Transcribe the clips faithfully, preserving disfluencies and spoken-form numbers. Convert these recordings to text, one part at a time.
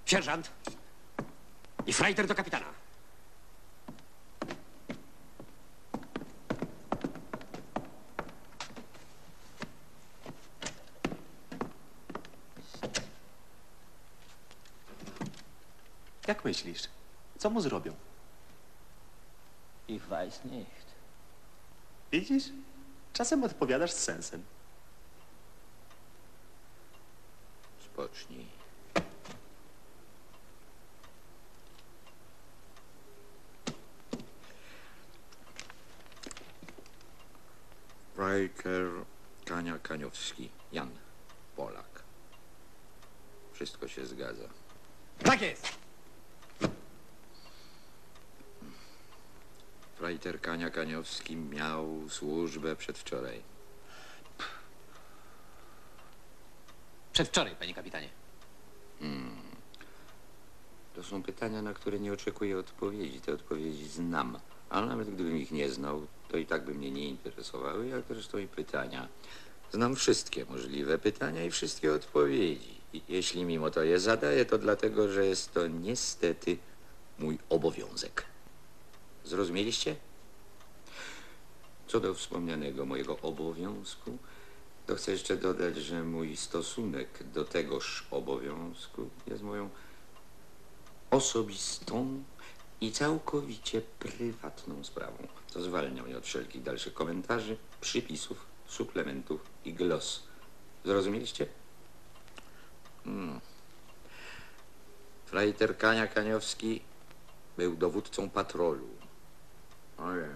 Sierżant i frajter do kapitana. Jak myślisz, co mu zrobią? Ich weiß nicht. Widzisz? Czasem odpowiadasz z sensem. Spocznij. Riker Kania Kaniowski, Jan, Polak. Wszystko się zgadza. Tak jest! Frajter Kania Kaniowski miał służbę przedwczoraj. Przedwczoraj, panie kapitanie. Hmm. To są pytania, na które nie oczekuję odpowiedzi. Te odpowiedzi znam. Ale nawet gdybym ich nie znał, to i tak by mnie nie interesowały, jak zresztą i pytania. Znam wszystkie możliwe pytania i wszystkie odpowiedzi. I jeśli mimo to je zadaję, to dlatego, że jest to niestety mój obowiązek. Zrozumieliście? Co do wspomnianego mojego obowiązku, to chcę jeszcze dodać, że mój stosunek do tegoż obowiązku jest moją osobistą i całkowicie prywatną sprawą, co zwalnia mnie od wszelkich dalszych komentarzy, przypisów, suplementów i glos. Zrozumieliście? Hmm. Frajter Kania Kaniowski był dowódcą patrolu. O wiem.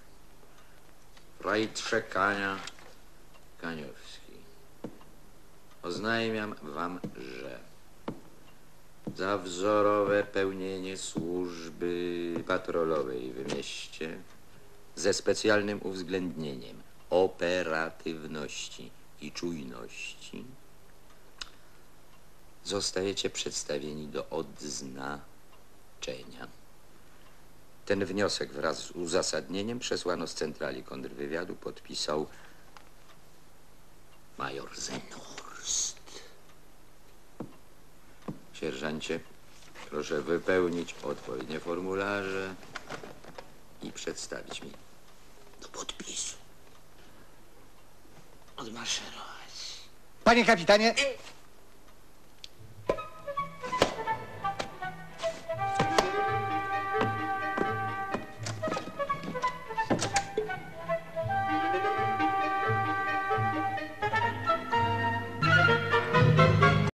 Frajtrze Kania Kaniowski. Oznajmiam wam, że za wzorowe pełnienie służby patrolowej w mieście ze specjalnym uwzględnieniem operatywności i czujności zostajecie przedstawieni do odznaczenia. Ten wniosek wraz z uzasadnieniem przesłano z centrali kontrwywiadu, podpisał major Zenhorst. Sierżancie, proszę wypełnić odpowiednie formularze i przedstawić mi do podpisu. Odmaszerować. Panie kapitanie,